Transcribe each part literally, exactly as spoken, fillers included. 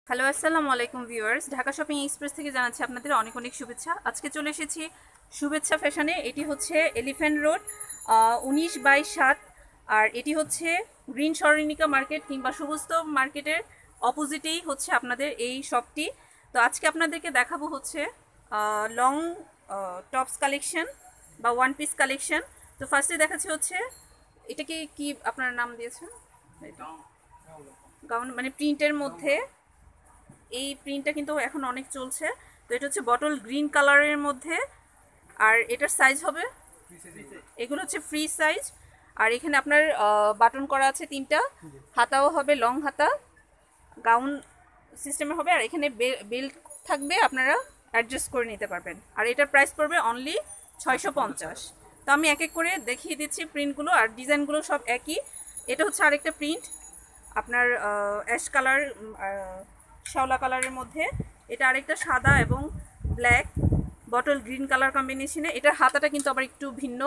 Hello আসসালামু আলাইকুম viewers, Dhaka shopping express থেকে জানাচ্ছি আপনাদের অনেক অনেক শুভেচ্ছা। আজকে চলে এসেছি শুভেচ্ছা ফ্যাশনে। এটি হচ্ছে এলিফ্যান্ট রোড উনিশ বাই সাত, আর এটি হচ্ছে গ্রিন সরণিকা মার্কেট কিংবা সুবস্ত মার্কেটের অপোজিটেই হচ্ছে আপনাদের এই শপটি। তো আজকে আপনাদেরকে দেখাবো হচ্ছে লং টপস কালেকশন বা ওয়ান পিস কালেকশন। তো ফার্স্টে দেখাচ্ছি হচ্ছে এটাকে কি আপনার নাম দিয়েছেন, গাউন মানে প্রিন্টের মধ্যে। এই প্রিন্টটা কিন্তু এখন অনেক চলছে। তো এটা হচ্ছে বটল গ্রিন কালারের মধ্যে, আর এটার সাইজ হবে, এগুলো হচ্ছে ফ্রি সাইজ। আর এখানে আপনার বাটন করা আছে তিনটা, হাতাও হবে লং হাতা, গাউন সিস্টেমে হবে, আর এখানে বেল্ট থাকবে, আপনারা অ্যাডজাস্ট করে নিতে পারবেন। আর এটার প্রাইস পড়বে অনলি ছয়শো পঞ্চাশ। তো আমি এক এক করে দেখিয়ে দিচ্ছি প্রিন্টগুলো, আর ডিজাইনগুলো সব একই। এটা হচ্ছে আরেকটা প্রিন্ট আপনার অ্যাশ কালার, শ্যাওলা কালারের মধ্যে। এটা আরেকটা সাদা এবং ব্ল্যাক বটল গ্রিন কালার কম্বিনেশনে। এটার হাতাটা কিন্তু আবার একটু ভিন্ন,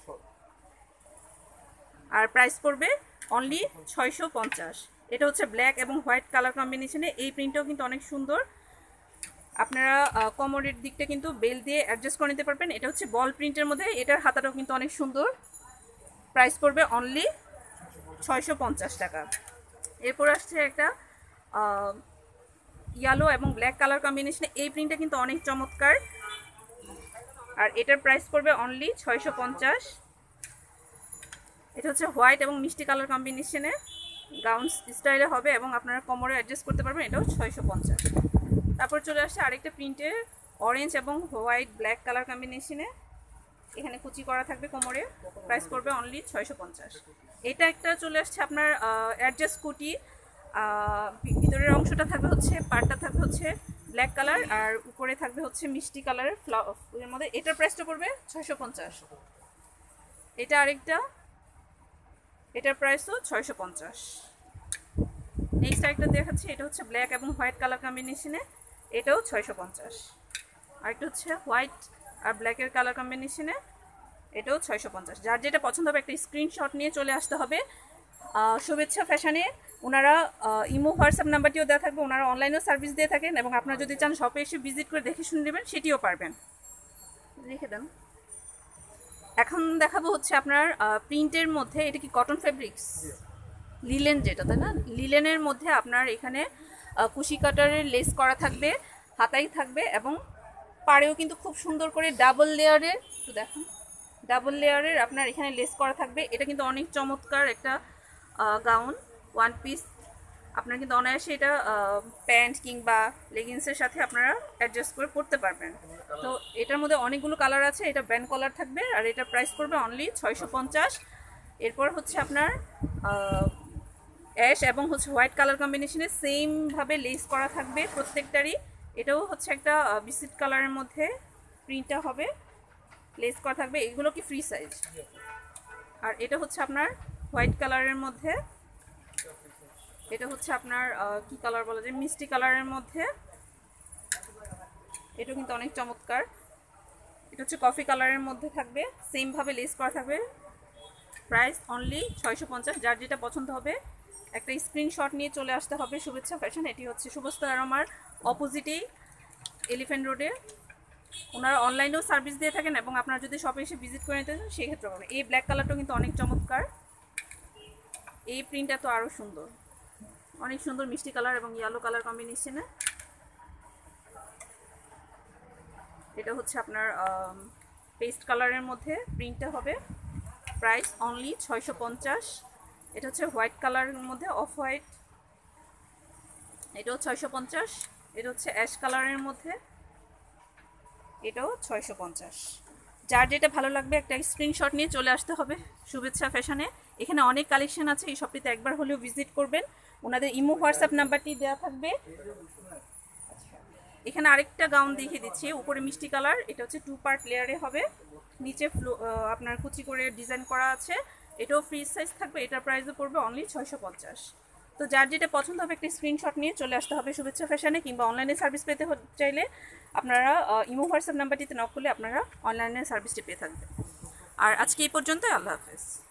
আর প্রাইস পড়বে অনলি ছয়শো পঞ্চাশ। এটা হচ্ছে ব্ল্যাক এবং হোয়াইট কালার কম্বিনেশনে। এই প্রিন্টটাও কিন্তু অনেক সুন্দর। আপনারা কোমরের দিকটা কিন্তু বেল দিয়ে অ্যাডজাস্ট করে নিতে পারবেন। এটা হচ্ছে বল প্রিন্টের মধ্যে, এটার হাতাটাও কিন্তু অনেক সুন্দর। প্রাইস পড়বে অনলি ছয়শো পঞ্চাশ টাকা। এরপর আসছে একটা ইয়েলো এবং ব্ল্যাক কালার কম্বিনেশনে। এই প্রিন্টটা কিন্তু অনেক চমৎকার, আর এটার প্রাইস পড়বে অনলি ছয়শো পঞ্চাশ। এটা হচ্ছে হোয়াইট এবং মিষ্টি কালার কম্বিনেশনে, গাউন স্টাইলে হবে এবং আপনারা কোমরে অ্যাডজাস্ট করতে পারবেন। এটাও ছয়শো পঞ্চাশ। তারপর চলে আসছে আরেকটা প্রিন্টের অরেঞ্জ এবং হোয়াইট ব্ল্যাক কালার কম্বিনেশনে। এখানে কুচি করা থাকবে কোমরে, প্রাইস পড়বে অনলি ছয়শো পঞ্চাশ। এটা একটা চলে আসছে আপনার অ্যাডজাস্ট কুটি, ভিতরের অংশটা থাকবে হচ্ছে, পাড়টা থাকবে হচ্ছে ব্ল্যাক কালার, আর উপরে থাকবে হচ্ছে মিষ্টি কালারের ফ্লাওয়ার মধ্যে। এটার প্রাইসটা পড়বে ছয়শো পঞ্চাশ। এটা আরেকটা, এটার প্রাইসও ছয়শো পঞ্চাশ। নেক্সট আরেকটা দেখাচ্ছি, এটা হচ্ছে ব্ল্যাক এবং হোয়াইট কালার কম্বিনেশনে, এটাও ছয়শো পঞ্চাশ। আরেকটা হচ্ছে হোয়াইট আর ব্ল্যাকের কালার কম্বিনেশনে, এটাও ছয়শো পঞ্চাশ। যার যেটা পছন্দ হবে একটা স্ক্রিনশট নিয়ে চলে আসতে হবে শুভেচ্ছা ফ্যাশনে। ওনারা ইমো হোয়াটসঅ্যাপ নাম্বারটিও দেওয়া থাকবে, ওনারা অনলাইনেও সার্ভিস দিয়ে থাকেন, এবং আপনারা যদি চান শপে এসে ভিজিট করে দেখে শুনে নেবেন সেটিও পারবেন। রেখে দেন। এখন দেখাবো হচ্ছে আপনার প্রিন্টের মধ্যে, এটা কি কটন ফেব্রিক্স, লিলেন যেটা, তাই না? লিলেনের মধ্যে আপনার এখানে কুশি কাটারের লেস করা থাকবে, হাতাই থাকবে, এবং পাড়েও কিন্তু খুব সুন্দর করে ডাবল লেয়ারের, একটু দেখুন, ডাবল লেয়ারের আপনার এখানে লেস করা থাকবে। এটা কিন্তু অনেক চমৎকার একটা গাউন ওয়ান পিস। আপনারা কিন্তু অনায়াসে এটা প্যান্ট কিংবা লেগিংসের সাথে আপনারা অ্যাডজাস্ট করে পরতে পারবেন। তো এটার মধ্যে অনেকগুলো কালার আছে, এটা ব্যান্ড কলার থাকবে, আর এটার প্রাইস পড়বে অনলি ছয়শো পঞ্চাশ। এরপর হচ্ছে আপনার অ্যাশ এবং হচ্ছে হোয়াইট কালার কম্বিনেশনে সেমভাবে লেস করা থাকবে প্রত্যেকটারই। এটাও হচ্ছে একটা বিস্কিট কালারের মধ্যে প্রিন্টটা হবে, লেস করা থাকবে। এগুলো কি ফ্রি সাইজ। আর এটা হচ্ছে আপনার হোয়াইট কালারের মধ্যে, এটা হচ্ছে আপনার কি কালার বলা যায়, মিষ্টি কালারের মধ্যে। এটা কিন্তু অনেক চমৎকার। এটা হচ্ছে কফি কালারের মধ্যে থাকবে, সেমভাবে লেস করা থাকবে। প্রাইস অনলি ছয়শো পঞ্চাশ। যার যেটা পছন্দ হবে একটা স্ক্রিনশট নিয়ে চলে আসতে হবে শুভেচ্ছা ফ্যাশন। এটি হচ্ছে সুবস্ত আরমার অপোজিটেই এলিফ্যান্ট রোডে। ওনারা অনলাইনেও সার্ভিস দিয়ে থাকেন, এবং আপনারা যদি শপে এসে ভিজিট করে নিতে চান সেক্ষেত্রে পাবেন। এই ব্ল্যাক কালারটা কিন্তু অনেক চমৎকার, এই প্রিন্টটা তো আরও সুন্দর, অনেক সুন্দর মিষ্টি কালার এবং ইয়েলো কালার কম্বিনেশনে। এটা হচ্ছে আপনার পেস্ট কালারের মধ্যে প্রিন্টটা হবে, প্রাইস অনলি ছয়শো পঞ্চাশ। এটা হচ্ছে হোয়াইট কালারের মধ্যে, অফ হোয়াইট, এটাও ছয়শো পঞ্চাশ। এটা হচ্ছে অ্যাশ কালারের মধ্যে, এটাও ছয়শো পঞ্চাশ। যার যেটা ভালো লাগবে একটা স্ক্রিনশট নিয়ে চলে আসতে হবে শুভেচ্ছা ফ্যাশনে। এখানে অনেক কালেকশন আছে, এই শপটিতে একবার হলেও ভিজিট করবেন। ওনাদের ইমো হোয়াটসঅ্যাপ নাম্বারটি দেওয়া থাকবে। এখানে আরেকটা গাউন দেখিয়ে দিচ্ছি, উপরে মিষ্টি কালার, এটা হচ্ছে টু পার্ট লেয়ারে হবে, নিচে আপনার কুচি করে ডিজাইন করা আছে। এটাও ফ্রি সাইজ থাকবে, এটার প্রাইসও পড়বে অনলি ছয়শো পঞ্চাশ। তো যার যেটা পছন্দ হবে একটা স্ক্রিনশট নিয়ে চলে আসতে হবে শুভেচ্ছা ফ্যাশনে, কিংবা অনলাইনে সার্ভিস পেতে চাইলে আপনারা ইমো হোয়াটসঅ্যাপ নাম্বারটিতে নক করলে আপনারা অনলাইনে সার্ভিসটি পেয়ে থাকবেন। আর আজকে এই পর্যন্তই, আল্লাহ হাফেজ।